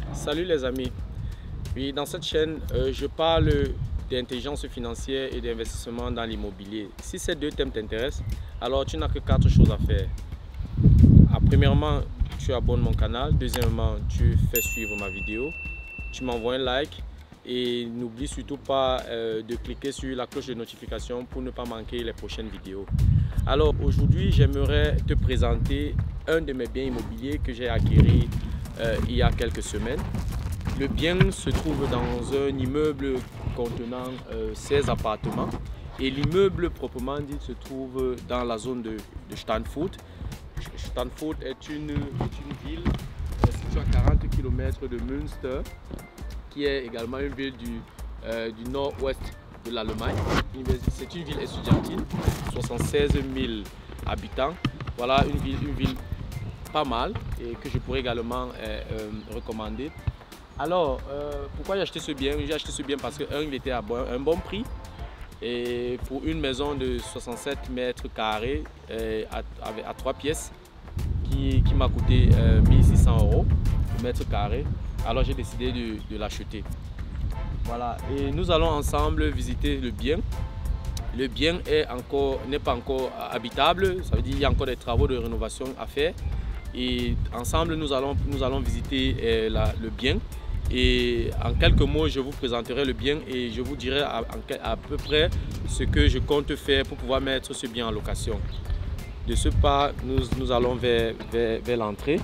Salut les amis. Oui, dans cette chaîne, je parle d'intelligence financière et d'investissement dans l'immobilier. Si ces deux thèmes t'intéressent, alors tu n'as que 4 choses à faire. Premièrement, tu abonnes mon canal. Deuxièmement, tu fais suivre ma vidéo. Tu m'envoies un like. Et n'oublie surtout pas de cliquer sur la cloche de notification pour ne pas manquer les prochaines vidéos. Alors aujourd'hui, j'aimerais te présenter un de mes biens immobiliers que j'ai acquis il y a quelques semaines. Le bien se trouve dans un immeuble contenant 16 appartements et l'immeuble proprement dit se trouve dans la zone de Stanford. Stanford est une ville située à 40 km de Münster, qui est également une ville du nord-ouest de l'Allemagne. C'est une ville estudiantine, 76 000 habitants. Voilà une ville pas mal et que je pourrais également recommander. Alors, pourquoi j'ai acheté ce bien? J'ai acheté ce bien parce que il était à un bon prix. Et pour une maison de 67 mètres carrés à 3 pièces qui m'a coûté 1600 € le mètre carré, alors j'ai décidé de l'acheter. Voilà, et nous allons ensemble visiter le bien. Le bien n'est pas encore habitable, ça veut dire qu'il y a encore des travaux de rénovation à faire. Et ensemble, nous allons visiter le bien. Et en quelques mots, je vous présenterai le bien et je vous dirai à peu près ce que je compte faire pour pouvoir mettre ce bien en location. De ce pas, nous allons vers l'entrée.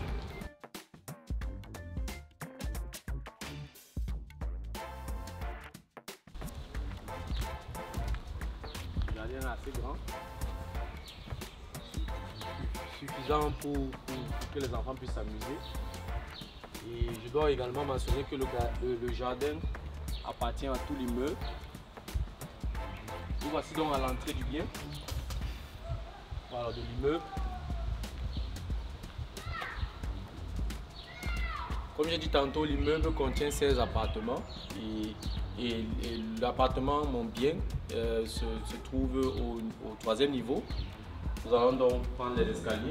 Le jardin est assez grand, suffisant pour que les enfants puissent s'amuser. Et je dois également mentionner que le jardin appartient à tout l'immeuble. Nous voici donc à l'entrée du bien, voilà, de l'immeuble. Comme j'ai dit tantôt, l'immeuble contient 16 appartements et l'appartement, mon bien, se trouve au 3e niveau. Nous allons donc prendre les escaliers.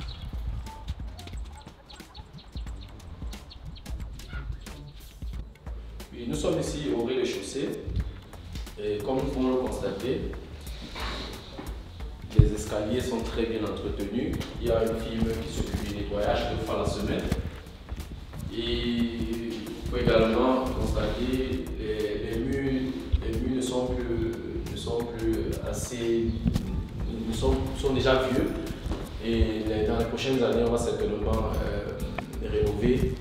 Et nous sommes ici au rez-de-chaussée et comme vous pouvez le constater, les escaliers sont très bien entretenus. Il y a une firme qui s'occupe du nettoyage 2 fois la semaine. Et vous pouvez également constater les murs ne sont déjà vieux. Et dans les prochaines années, on va certainement rénover.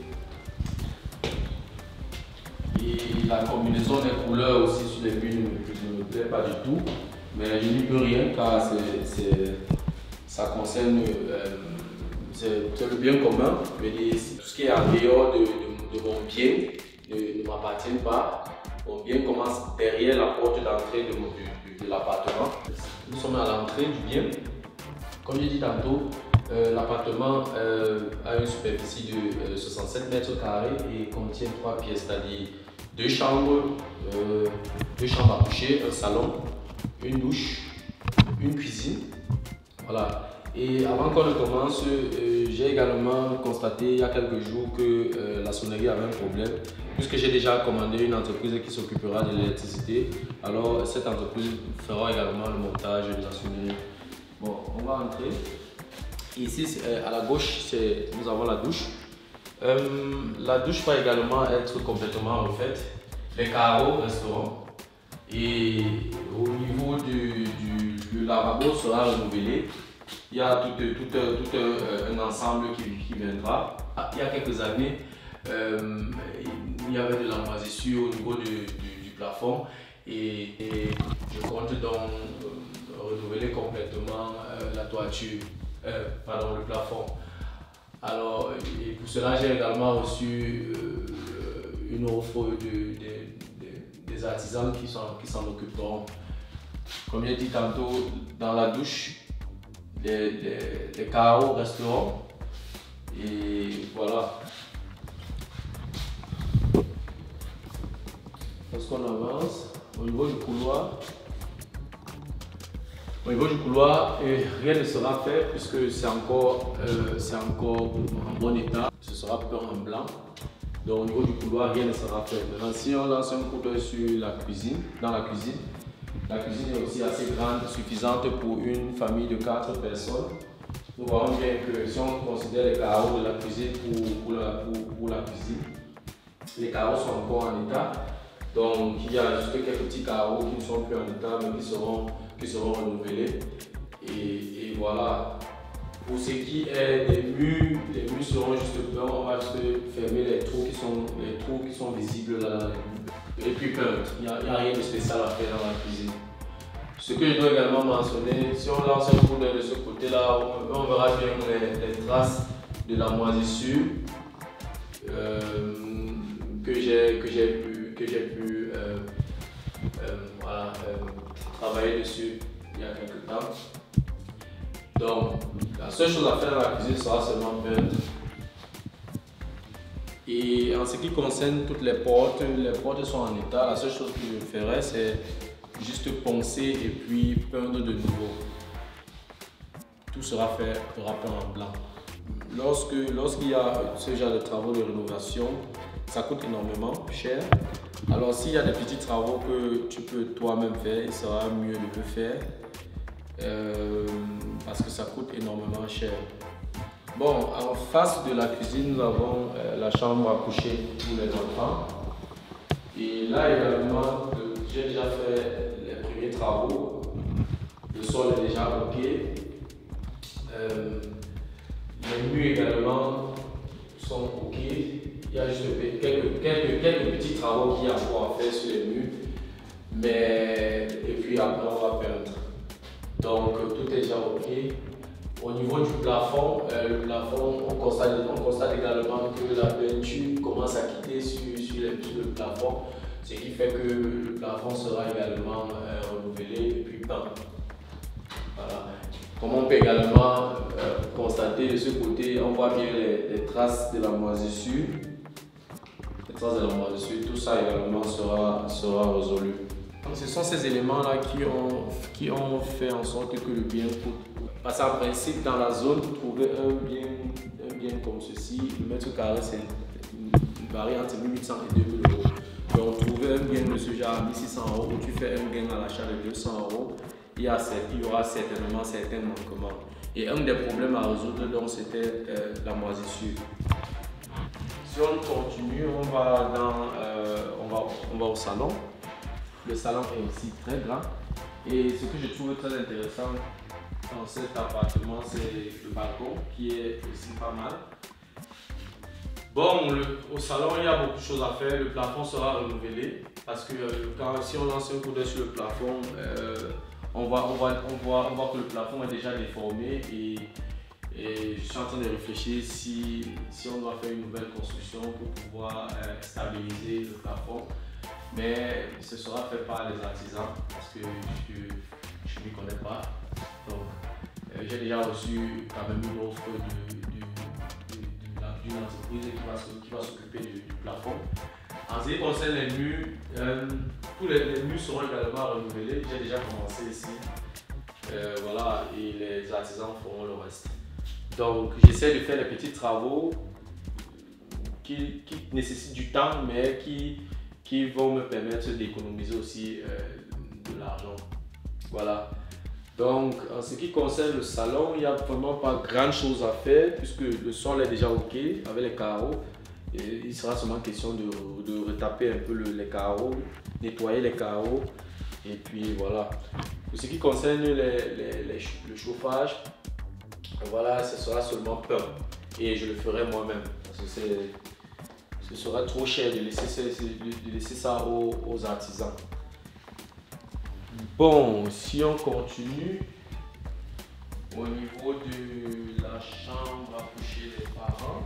Et la combinaison des couleurs aussi sur les murs ne me plaît pas du tout. Mais je n'y peux rien car ça concerne c'est le bien commun. Mais tout ce qui est en dehors de mon bien ne m'appartient pas. Mon bien commence derrière la porte d'entrée de l'appartement. Nous sommes à l'entrée du bien. Comme j'ai dit tantôt, l'appartement a une superficie de 67 mètres carrés et contient 3 pièces, c'est-à-dire 2 chambres à coucher, un salon, une douche, une cuisine. Voilà. Et avant qu'on ne commence, j'ai également constaté il y a quelques jours que la sonnerie avait un problème, puisque j'ai déjà commandé une entreprise qui s'occupera de l'électricité. Alors cette entreprise fera également le montage de la sonnerie. Bon, on va entrer. Ici, à la gauche, nous avons la douche. La douche va également être complètement refaite. Les carreaux resteront. Et au niveau du lavabo sera renouvelé. Il y a tout un ensemble qui viendra. Il y a quelques années, il y avait de la moisissure au niveau du plafond. Et je compte donc renouveler complètement la toiture, le plafond. Alors, et pour cela, j'ai également reçu une offre des artisans qui s'en occuperont. Comme j'ai dit tantôt, dans la douche, les carreaux resteront. Et voilà. Lorsqu'on avance, au niveau du couloir, rien ne sera fait puisque c'est encore en bon état. Ce sera peint en blanc. Donc au niveau du couloir, rien ne sera fait. Maintenant, si on lance un coup d'œil sur la cuisine, la cuisine est aussi assez grande, suffisante pour une famille de 4 personnes. Nous voyons bien que si on considère les carreaux de la cuisine pour la cuisine, les carreaux sont encore en état. Donc il y a juste quelques petits carreaux qui ne sont plus en état mais qui seront renouvelés. Et voilà. Pour ce qui est des murs, les murs seront juste blancs. On va juste fermer les trous qui sont visibles là dans les murs. Et puis peindre. Il n'y a rien de spécial à faire dans la cuisine. Ce que je dois également mentionner, si on lance un coup d'œil de ce côté-là, on verra bien les traces de la moisissure que j'ai pu travailler dessus il y a quelques temps. Donc, la seule chose à faire dans la cuisine sera seulement peindre. Et en ce qui concerne toutes les portes sont en état. La seule chose que je ferai, c'est juste poncer et puis peindre de nouveau. Tout sera peint en blanc. Lorsqu'il y a ce genre de travaux de rénovation, ça coûte énormément cher. Alors s'il y a des petits travaux que tu peux toi-même faire, il sera mieux de le faire parce que ça coûte énormément cher. Bon, en face de la cuisine, nous avons la chambre à coucher pour les enfants. Et là également, j'ai déjà fait les premiers travaux. Le sol est déjà ok. Les murs également sont ok. Il y a juste quelques petits travaux qu'il y a encore à faire sur les murs. Et puis après, on va peindre. Donc tout est déjà ok. Au niveau du plafond, on constate également que la peinture commence à quitter sur le plafond, ce qui fait que le plafond sera également renouvelé et puis peint. Voilà. Comme on peut également constater de ce côté, on voit bien les traces de la moisissure. Tout ça également sera résolu. Donc, ce sont ces éléments-là qui ont fait en sorte que le bien coûte. Parce qu'en principe, dans la zone, trouver un bien comme ceci, le mètre carré, c'est varie entre 1800 et 2000 euros. Donc, trouver un bien de ce genre à 1600 euros, où tu fais un gain à l'achat de 200 euros, il y aura certainement certains manquements. Et un des problèmes à résoudre, donc, c'était la moisissure. Si on continue, on va au salon. Le salon est aussi très grand. Et ce que je trouve très intéressant dans cet appartement, c'est le balcon qui est aussi pas mal. Bon, au salon, il y a beaucoup de choses à faire. Le plafond sera renouvelé parce que si on lance un coup d'œil sur le plafond, on voit que le plafond est déjà déformé et je suis en train de réfléchir si on doit faire une nouvelle construction pour pouvoir stabiliser le plafond. Mais ce sera fait par les artisans parce que je ne m'y connais pas. Donc, j'ai déjà reçu quand même une offre d'une entreprise qui va s'occuper du plafond. En ce qui concerne les murs, tous les murs seront également renouvelés. J'ai déjà commencé ici. Voilà, et les artisans feront le reste. Donc, j'essaie de faire les petits travaux qui nécessitent du temps, mais qui vont me permettre d'économiser aussi de l'argent. Voilà. Donc, en ce qui concerne le salon, il n'y a vraiment pas grand chose à faire puisque le sol est déjà ok avec les carreaux. Et il sera seulement question de retaper un peu les carreaux, nettoyer les carreaux et puis voilà. Pour ce qui concerne le chauffage, voilà, ce sera seulement peint et je le ferai moi-même parce que ce sera trop cher de laisser ça aux artisans. Bon, si on continue au niveau de la chambre à coucher des parents,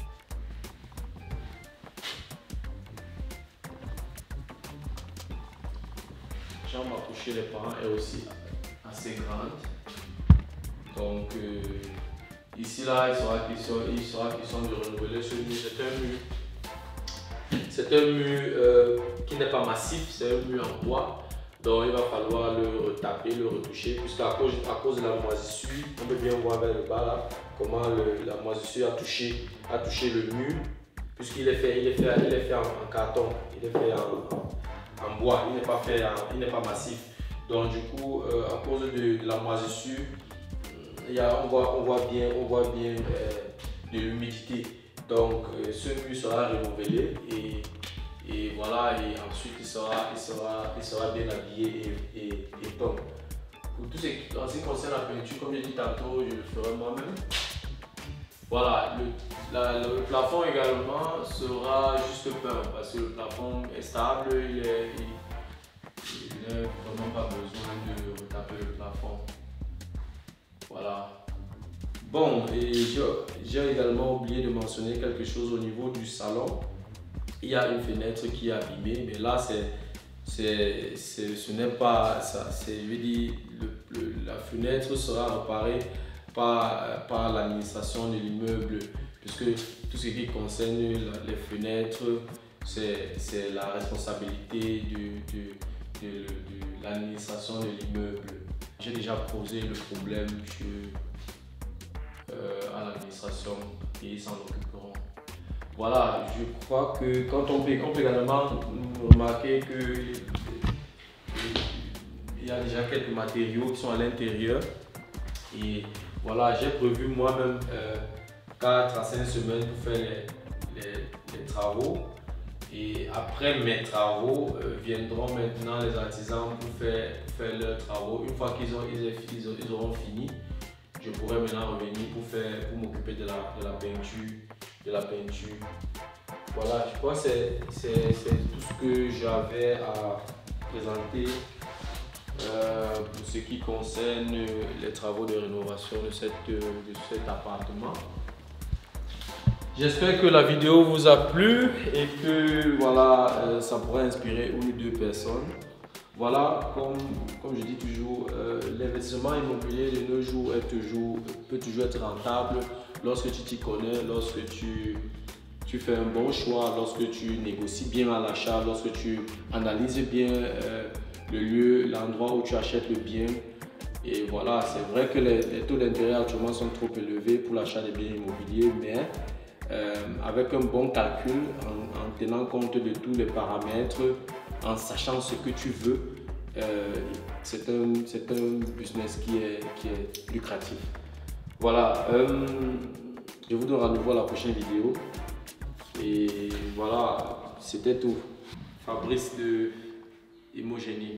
la chambre à coucher des parents est aussi assez grande. Donc ici là, il sera question de renouveler ce mur. C'est un mur qui n'est pas massif, c'est un mur en bois. Donc il va falloir le retaper, le retoucher, puisqu'à cause de la moisissure, on peut bien voir vers le bas là, comment la moisissure a touché le mur. puisqu'il est fait en carton, il est fait en bois, il n'est pas massif. Donc du coup, à cause de la moisissure, on voit bien de l'humidité. Donc ce mur sera renouvelé et voilà, et ensuite il sera bien habillé et peint. Pour tout en ce qui concerne la peinture, comme j'ai dit tantôt, je le ferai moi-même. Voilà, le plafond également sera juste peint parce que le plafond est stable, il n'a vraiment pas besoin de retaper le plafond. Voilà. Bon, et j'ai également oublié de mentionner quelque chose au niveau du salon. Il y a une fenêtre qui est abîmée, mais là, ce n'est pas ça. Je veux dire, la fenêtre sera réparée par l'administration de l'immeuble, puisque tout ce qui concerne les fenêtres, c'est la responsabilité de l'administration de l'immeuble. J'ai déjà posé le problème à l'administration et ils s'en occuperont. Voilà, je crois que quand on peut également remarquer qu'il y a déjà quelques matériaux qui sont à l'intérieur. Et voilà, j'ai prévu moi-même 4 à 5 semaines pour faire les travaux. Et après mes travaux, viendront maintenant les artisans pour faire leurs travaux. Une fois qu'ils auront fini, je pourrai maintenant revenir pour m'occuper de la peinture. Voilà, je crois que c'est tout ce que j'avais à présenter pour ce qui concerne les travaux de rénovation de cet appartement. J'espère que la vidéo vous a plu et que voilà, ça pourrait inspirer une ou deux personnes. Voilà, comme je dis toujours, l'investissement immobilier de nos jours peut toujours être rentable lorsque tu t'y connais, lorsque tu fais un bon choix, lorsque tu négocies bien à l'achat, lorsque tu analyses bien le lieu, l'endroit où tu achètes le bien. Et voilà, c'est vrai que les taux d'intérêt actuellement sont trop élevés pour l'achat des biens immobiliers, mais avec un bon calcul, en tenant compte de tous les paramètres, en sachant ce que tu veux, c'est un business qui est lucratif. Voilà, je vous donne rendez-vous à la prochaine vidéo. Et voilà, c'était tout. Fabrice de Imogénie.